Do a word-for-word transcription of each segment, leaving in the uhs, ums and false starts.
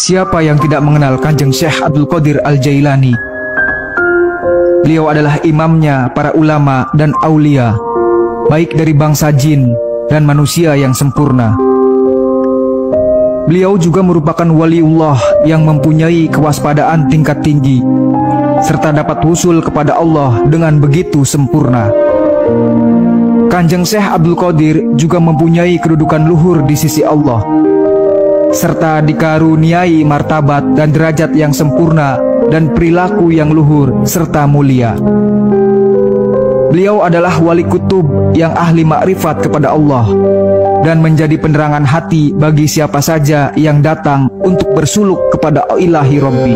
Siapa yang tidak mengenal Kanjeng Syekh Abdul Qadir Al-Jailani? Beliau adalah imamnya para ulama dan aulia, baik dari bangsa jin dan manusia yang sempurna. Beliau juga merupakan waliullah yang mempunyai kewaspadaan tingkat tinggi, serta dapat usul kepada Allah dengan begitu sempurna. Kanjeng Syekh Abdul Qadir juga mempunyai kedudukan luhur di sisi Allah, serta dikaruniai martabat dan derajat yang sempurna dan perilaku yang luhur serta mulia. Beliau adalah wali kutub yang ahli makrifat kepada Allah dan menjadi penerangan hati bagi siapa saja yang datang untuk bersuluk kepada Ilahi Rabbi.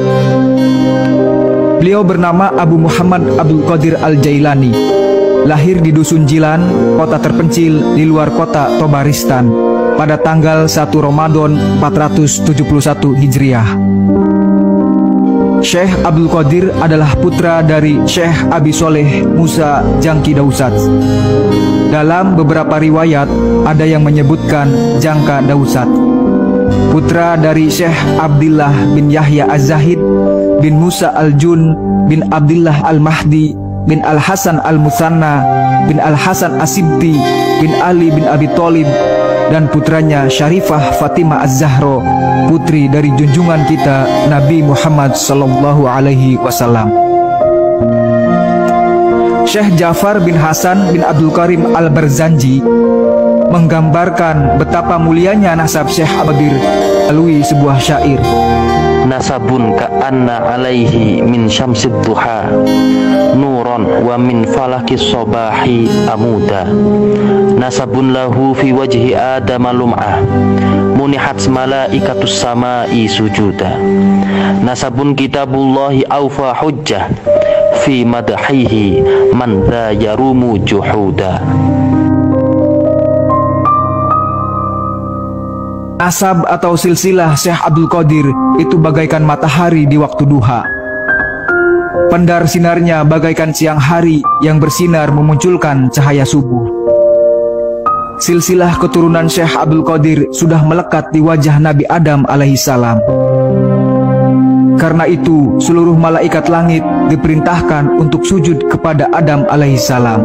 Beliau bernama Abu Muhammad Abdul Qadir Al-Jailani, lahir di Dusun Jilan, kota terpencil di luar kota Tobaristan, pada tanggal satu Ramadan empat ratus tujuh puluh satu Hijriah. Syekh Abdul Qadir adalah putra dari Syekh Abi Soleh Musa Jangki Dausat. Dalam beberapa riwayat ada yang menyebutkan Jangka Dausat. Putra dari Syekh Abdillah bin Yahya Az-Zahid bin Musa Al-Jun bin Abdillah Al-Mahdi bin Al-Hasan Al-Musanna bin Al-Hasan As-Sibti bin Ali bin Abi Thalib, dan putranya Syarifah Fatimah Az-Zahra, putri dari junjungan kita Nabi Muhammad sallallahu alaihi wasallam. Syekh Ja'far bin Hasan bin Abdul Karim Al-Barzanji menggambarkan betapa mulianya nasab Syekh Qadir melalui sebuah syair. Nasabun ka'anna alaihi min syamsid duha nuron wa min falakis sobahi amuda. Nasabun lahu fi wajhi adama lum'ah munihat malaikatus samai sujuda. Nasabun kitabullahi awfa hujjah fi madhihi man dha yarumu juhuda. Nasab atau silsilah Syekh Abdul Qadir itu bagaikan matahari di waktu duha. Pendar sinarnya bagaikan siang hari yang bersinar memunculkan cahaya subuh. Silsilah keturunan Syekh Abdul Qadir sudah melekat di wajah Nabi Adam alaihissalam. Karena itu seluruh malaikat langit diperintahkan untuk sujud kepada Adam alaihissalam.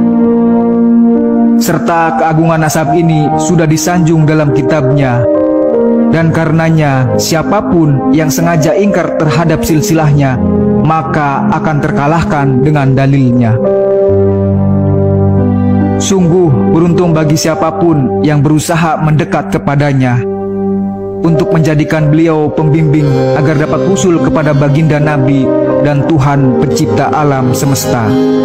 Serta keagungan nasab ini sudah disanjung dalam kitabnya, dan karenanya siapapun yang sengaja ingkar terhadap silsilahnya maka akan terkalahkan dengan dalilnya. Sungguh beruntung bagi siapapun yang berusaha mendekat kepadanya untuk menjadikan beliau pembimbing agar dapat usul kepada baginda Nabi dan Tuhan pencipta alam semesta.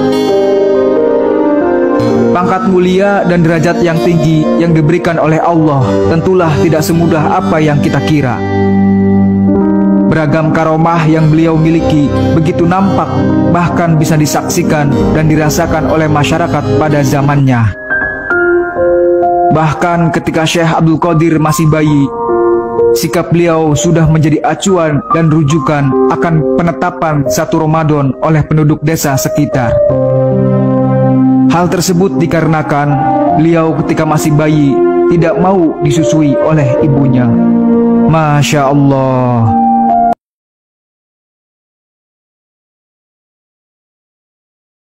Pangkat mulia dan derajat yang tinggi yang diberikan oleh Allah tentulah tidak semudah apa yang kita kira. Beragam karomah yang beliau miliki begitu nampak, bahkan bisa disaksikan dan dirasakan oleh masyarakat pada zamannya. Bahkan ketika Syekh Abdul Qadir masih bayi, sikap beliau sudah menjadi acuan dan rujukan akan penetapan satu Ramadan oleh penduduk desa sekitar. Hal tersebut dikarenakan beliau ketika masih bayi tidak mau disusui oleh ibunya. Masya Allah.